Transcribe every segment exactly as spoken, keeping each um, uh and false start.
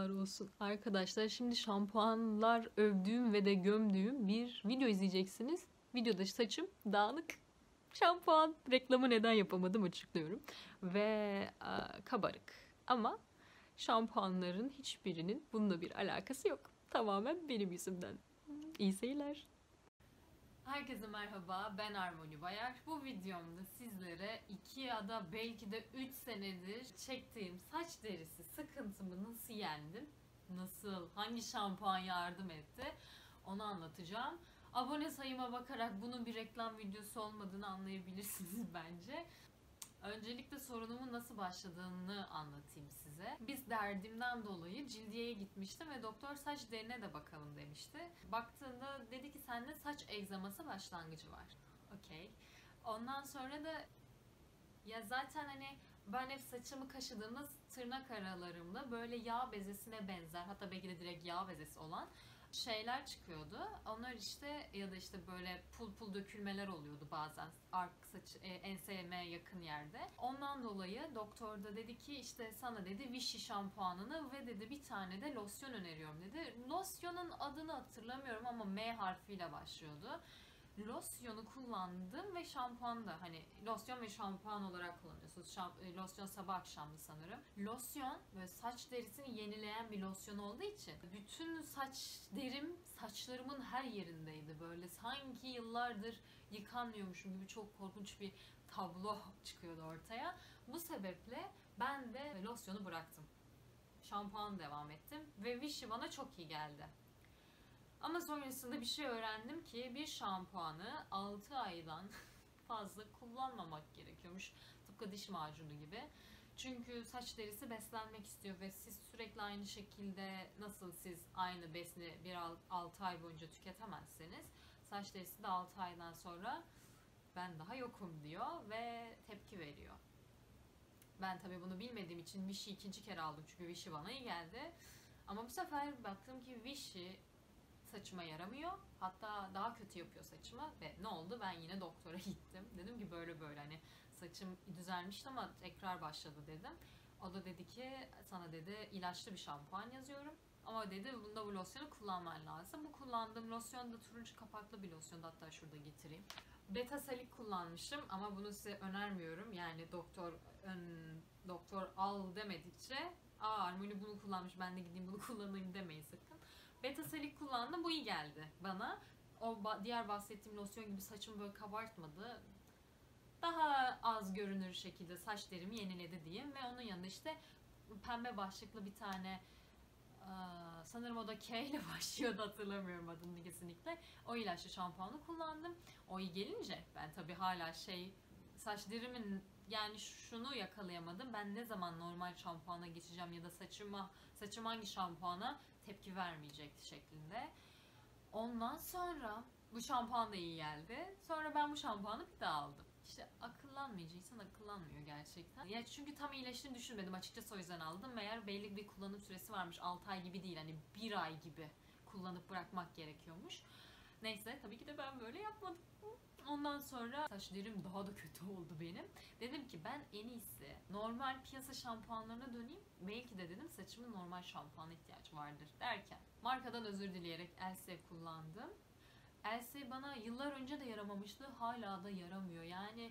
Yazıklar olsun. Arkadaşlar şimdi şampuanlar övdüğüm ve de gömdüğüm bir video izleyeceksiniz. Videoda saçım dağınık. Şampuan reklamı neden yapamadım açıklıyorum. Ve e, kabarık. Ama şampuanların hiçbirinin bununla bir alakası yok. Tamamen benim yüzümden. İyi seyirler. Herkese merhaba, ben Armoni Bayar. Bu videomda sizlere iki ya da belki de üç senedir çektiğim saç derisi sıkıntımı nasıl yendim, nasıl, hangi şampuan yardım etti onu anlatacağım. Abone sayıma bakarak bunun bir reklam videosu olmadığını anlayabilirsiniz bence. Öncelikle sorunumun nasıl başladığını anlatayım size. Biz derdimden dolayı cildiyeye gitmiştim ve doktor saç derine de bakalım demişti. Baktığında dedi ki sende saç egzaması başlangıcı var. Okey. Ondan sonra da ya zaten hani ben hep saçımı kaşıdığımda tırnak aralarımda böyle yağ bezesine benzer, hatta belki de direkt yağ bezesi olan şeyler çıkıyordu. Onlar işte ya da işte böyle pul pul dökülmeler oluyordu bazen ark saç e, enseme yakın yerde. Ondan dolayı doktor da dedi ki işte sana dedi Vichy şampuanını ve dedi bir tane de losyon öneriyorum dedi. Losyonun adını hatırlamıyorum ama M harfiyle başlıyordu. Losyonu kullandım ve şampuan da hani losyon ve şampuan olarak kullanıyorsunuz. Şamp losyon sabah akşamlı sanırım. Losyon böyle saç derisini yenileyen bir losyon olduğu için bütün saç derim saçlarımın her yerindeydi. Böyle sanki yıllardır yıkanmıyormuşum gibi çok korkunç bir tablo çıkıyordu ortaya. Bu sebeple ben de losyonu bıraktım. Şampuan devam ettim ve Vichy bana çok iyi geldi. Ama sonrasında bir şey öğrendim ki bir şampuanı altı aydan fazla kullanmamak gerekiyormuş. Tıpkı diş macunu gibi. Çünkü saç derisi beslenmek istiyor ve siz sürekli aynı şekilde nasıl siz aynı besini bir altı ay boyunca tüketemezseniz saç derisi de altı aydan sonra ben daha yokum diyor ve tepki veriyor. Ben tabii bunu bilmediğim için Vichy ikinci kere aldım çünkü Vichy bana iyi geldi. Ama bu sefer baktım ki Vichy saçıma yaramıyor. Hatta daha kötü yapıyor saçımı ve ne oldu? Ben yine doktora gittim. Dedim ki böyle böyle hani saçım düzelmişti ama tekrar başladı dedim. O da dedi ki sana dedi ilaçlı bir şampuan yazıyorum. Ama dedi bunda bu losyonu kullanman lazım. Bu kullandığım losyon da turuncu kapaklı bir losyondu. Hatta şurada getireyim. Beta salik kullanmıştım ama bunu size önermiyorum. Yani doktor ön, doktor al demedikçe aa Armoni bunu kullanmış ben de gideyim bunu kullanayım demeyin sakın. Beta salik kullandım. Bu iyi geldi bana. O diğer bahsettiğim losyon gibi saçımı böyle kabartmadı. Daha az görünür şekilde saç derimi yeniledi diyeyim. Ve onun yanında işte pembe başlıklı bir tane sanırım o da K ile başlıyordu hatırlamıyorum adını kesinlikle. O ilaçlı şampuanı kullandım. O iyi gelince ben tabii hala şey saç derimin yani şunu yakalayamadım. Ben ne zaman normal şampuana geçeceğim ya da saçıma saçım hangi şampuana tepki vermeyecekti şeklinde. Ondan sonra bu şampuan da iyi geldi. Sonra ben bu şampuanı bir daha aldım. İşte akıllanmayacaksan akıllanmıyor gerçekten. Ya çünkü tam iyileştiğini düşünmedim açıkçası o yüzden aldım. Meğer belli bir kullanım süresi varmış. altı ay gibi değil hani bir ay gibi kullanıp bırakmak gerekiyormuş. Neyse tabii ki de ben böyle yapmadım. Ondan sonra saç derim daha da kötü oldu benim. Dedim ki ben en iyisi normal piyasa şampuanlarına döneyim. Belki de dedim saçımın normal şampuana ihtiyacı vardır derken. Markadan özür dileyerek Elseve kullandım. Elseve bana yıllar önce de yaramamıştı. Hala da yaramıyor. Yani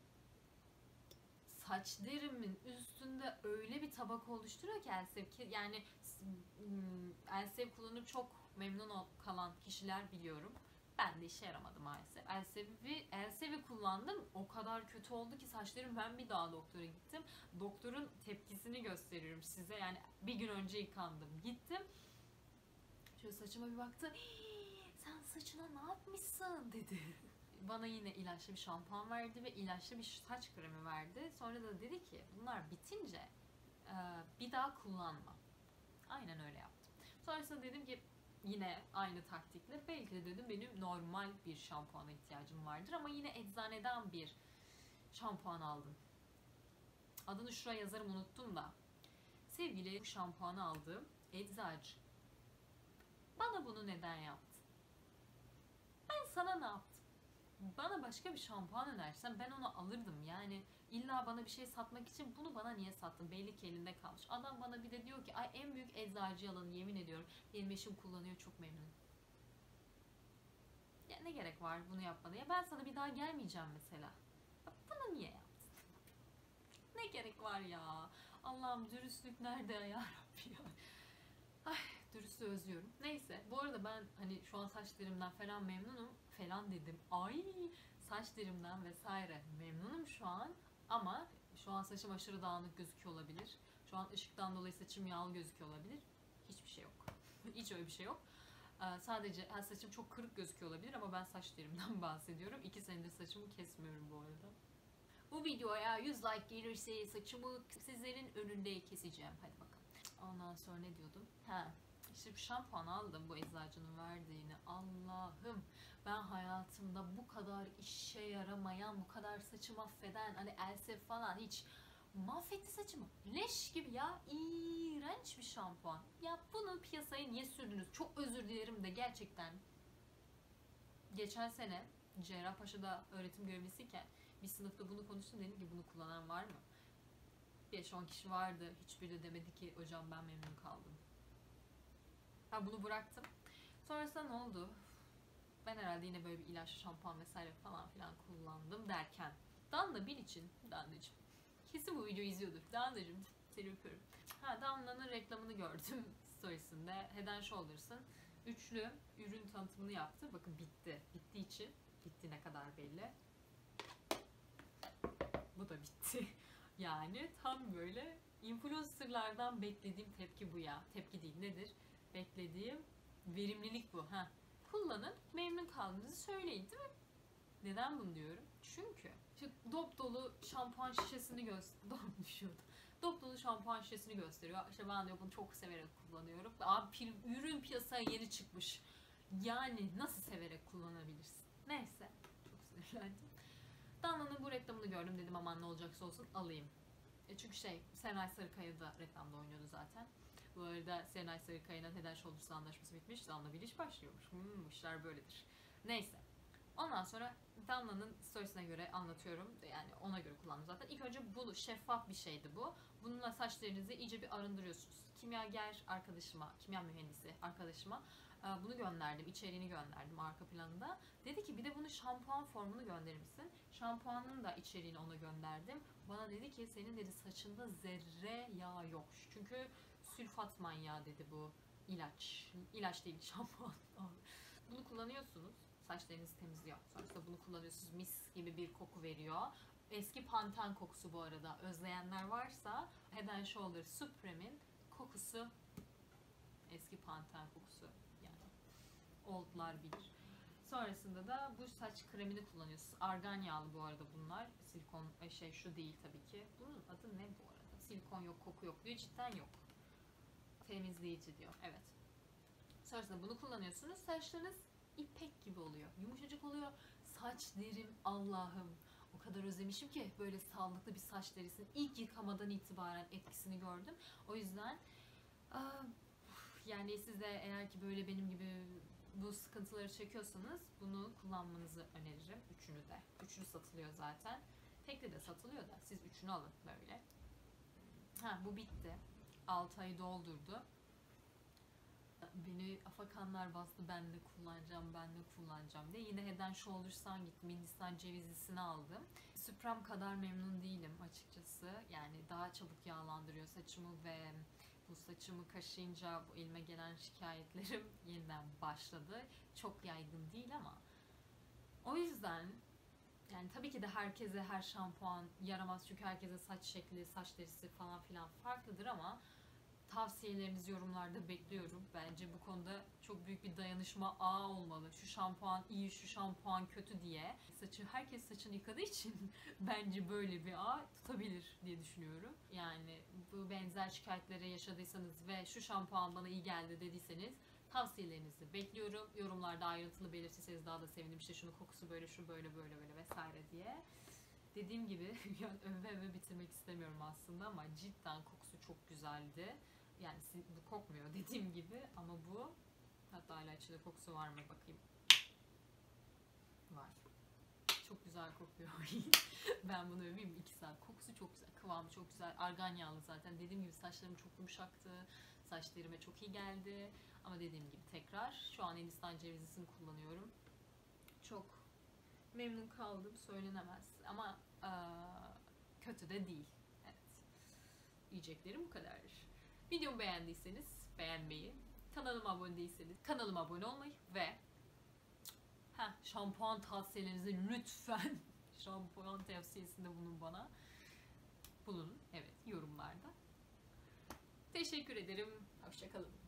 saç derimin üstünde öyle bir tabaka oluşturuyor ki Elseve ki yani Elseve kullanıp çok memnun kalan kişiler biliyorum. Ben de işe yaramadı maalesef. Elsevi'yi Elsevi kullandım. O kadar kötü oldu ki saçlarım ben bir daha doktora gittim. Doktorun tepkisini gösteriyorum size. Yani bir gün önce yıkandım. Gittim. Şöyle saçıma bir baktı. Sen saçına ne yapmışsın dedi. Bana yine ilaçlı bir şampuan verdi ve ilaçlı bir saç kremi verdi. Sonra da dedi ki bunlar bitince bir daha kullanma. Aynen öyle yaptım. Sonrasında dedim ki yine aynı taktikle belki de dedim benim normal bir şampuana ihtiyacım vardır ama yine eczaneden bir şampuan aldım. Adını şuraya yazarım unuttum da. Sevgili bu şampuanı aldığım eczacı bana bunu neden yaptı? Ben sana ne yaptım? bana başka bir şampuan önersen ben onu alırdım. Yani illa bana bir şey satmak için bunu bana niye sattın? Belli ki elinde kalmış. Adam bana bir de diyor ki ay en büyük eczacı yalanı, yemin ediyorum. Benim eşim kullanıyor, çok memnun. Ya ne gerek var bunu yapmana? Ya ben sana bir daha gelmeyeceğim mesela. Ya bunu niye yaptın? Ne gerek var ya? Allah'ım, dürüstlük nerede ya Rabbi ya? Ay, dürüstlüğü özlüyorum. Neyse, bu arada ben hani şu an saçlarımdan falan memnunum. Falan dedim. Ay, saçlarımdan vesaire memnunum şu an. Ama şu an saçım aşırı dağınık gözüküyor olabilir. Şu an ışıktan dolayı saçım yağlı gözüküyor olabilir. Hiçbir şey yok. Hiç öyle bir şey yok. Ee, sadece ha, saçım çok kırık gözüküyor olabilir ama ben saçlarımdan bahsediyorum. İki senedir saçımı kesmiyorum bu arada. Bu videoya yüz like gelirse saçımı sizlerin önünde keseceğim. Hadi bakalım. Ondan sonra ne diyordum? Ha, işte bir şampuan aldım bu eczacının verdiğini. Allah'ım, ben hayatımda bu kadar işe yaramayan, bu kadar saçı mahveden, hani Elsef falan hiç mahvetti saçımı. Leş gibi ya. İğrenç bir şampuan. Ya bunu piyasaya niye sürdünüz? Çok özür dilerim de gerçekten. Geçen sene Cerrahpaşa'da öğretim görevlisiyken bir sınıfta bunu konuştum, dedim ki bunu kullanan var mı? beş on kişi vardı. Hiçbiri de demedi ki hocam ben memnun kaldım. Ben bunu bıraktım. Sonrasında ne oldu? Ben herhalde yine böyle bir ilaç, şampuan vesaire falan filan kullandım derken Danla Bil için, Danlacığım kesin bu videoyu izliyordur. Danlacığım seni öpüyorum. Ha, Danla'nın reklamını gördüm storiesinde. Head and Shoulders'ın üçlü ürün tanıtımını yaptı. Bakın bitti. Bittiği için, bitti ne kadar belli. Bu da bitti. Yani tam böyle influencerlardan beklediğim tepki bu ya. Tepki değil, nedir? Beklediğim verimlilik bu. Ha. Kullanın, memnun kaldığınızı söyleyin, değil mi? Neden bunu diyorum? Çünkü işte dop dolu şampuan şişesini gösteriyor. düşüyordu. Dop dolu şampuan şişesini gösteriyor. İşte ben diyor bunu çok severek kullanıyorum. Abi ürün piyasaya yeni çıkmış. Yani nasıl severek kullanabilirsin? Neyse. Çok sinirlendim. Danla'nın bu reklamını gördüm, dedim aman ne olacaksa olsun alayım. E çünkü şey, Serenay Sarıkaya da reklamda oynuyordu zaten. Bu arada Serenay Sarıkaya'nın Head and Shoulders anlaşması bitmiş. Danla Bil iş başlıyormuş. Hmm, işler böyledir. Neyse. Ondan sonra Danla'nın storiesine göre anlatıyorum. Yani ona göre kullandım zaten. İlk önce bu şeffaf bir şeydi bu. Bununla saçlarınızı iyice bir arındırıyorsunuz. Kimyager arkadaşıma, kimya mühendisi arkadaşıma bunu gönderdim. İçeriğini gönderdim arka planında. Dedi ki bir de bunu şampuan formunu gönderir misin? Şampuanın da içeriğini ona gönderdim. Bana dedi ki senin dedi saçında zerre yağ yok. Çünkü sülfat manyağı dedi bu ilaç. İlaç değil, şampuan. Bunu kullanıyorsunuz. Saçlarınızı temizliyor. Sonrasında bunu kullanıyorsunuz. Mis gibi bir koku veriyor. Eski Panten kokusu bu arada. Özleyenler varsa Head and Shoulders Supreme'in kokusu eski Panten kokusu. Yani oldlar bilir. Sonrasında da bu saç kremini kullanıyorsunuz. Argan yağlı bu arada bunlar. Silikon şey şu değil tabii ki. Bunun adı ne bu arada? Silikon yok, koku yok diyor. Cidden yok. Temizleyici diyor. Evet. Sonrasında bunu kullanıyorsunuz. Saçlarınız ipek gibi oluyor. Yumuşacık oluyor. Saç derim Allah'ım. O kadar özlemişim ki böyle sağlıklı bir saç derisinin ilk yıkamadan itibaren etkisini gördüm. O yüzden yani siz de eğer ki böyle benim gibi bu sıkıntıları çekiyorsanız bunu kullanmanızı öneririm. Üçünü de. Üçünü satılıyor zaten. Tekli de satılıyor da siz üçünü alın böyle. Ha, bu bitti. altı ayı doldurdu. Beni afakanlar bastı, ben de kullanacağım, ben de kullanacağım diye. Yine Head and Shoulders'tan gittim. Hindistan cevizlisini aldım. Supreme kadar memnun değilim açıkçası. Yani daha çabuk yağlandırıyor saçımı ve bu saçımı kaşıyınca bu elime gelen şikayetlerim yeniden başladı. Çok yaygın değil ama. O yüzden yani tabii ki de herkese her şampuan yaramaz. Çünkü herkese saç şekli, saç derisi falan filan farklıdır ama tavsiyelerinizi yorumlarda bekliyorum. Bence bu konuda çok büyük bir dayanışma ağı olmalı. Şu şampuan iyi, şu şampuan kötü diye. Saçı, herkes saçını yıkadığı için bence böyle bir ağ tutabilir diye düşünüyorum. Yani bu benzer şikayetlere yaşadıysanız ve şu şampuan bana iyi geldi dediyseniz tavsiyelerinizi bekliyorum. Yorumlarda ayrıntılı belirtirseniz daha da sevinirim. İşte şunun kokusu böyle, şu böyle, böyle, böyle vesaire diye. Dediğim gibi yani öve öve bitirmek istemiyorum aslında ama cidden kokusu çok güzeldi. Yani bu kokmuyor dediğim gibi ama bu, hatta hala içinde kokusu var mı bakayım. Var. güzel kokuyor. Ben bunu öveyim, iki saat. Kokusu çok güzel, kıvamı çok güzel. Argan yağlı zaten. Dediğim gibi saçlarım çok yumuşaktı. Saç derime çok iyi geldi. Ama dediğim gibi tekrar şu an Hindistan cevizlisini kullanıyorum. Çok memnun kaldım söylenemez. Ama ee, kötü de değil. Evet. Yiyeceklerim bu kadar. Videomu beğendiyseniz beğenmeyi, kanalıma abone değilseniz kanalıma abone olmayı ve heh, şampuan tavsiyelerinizi lütfen şampuan tavsiyesinde bulun bana. Bulunun. Evet, yorumlarda. Teşekkür ederim. Hoşça kalın.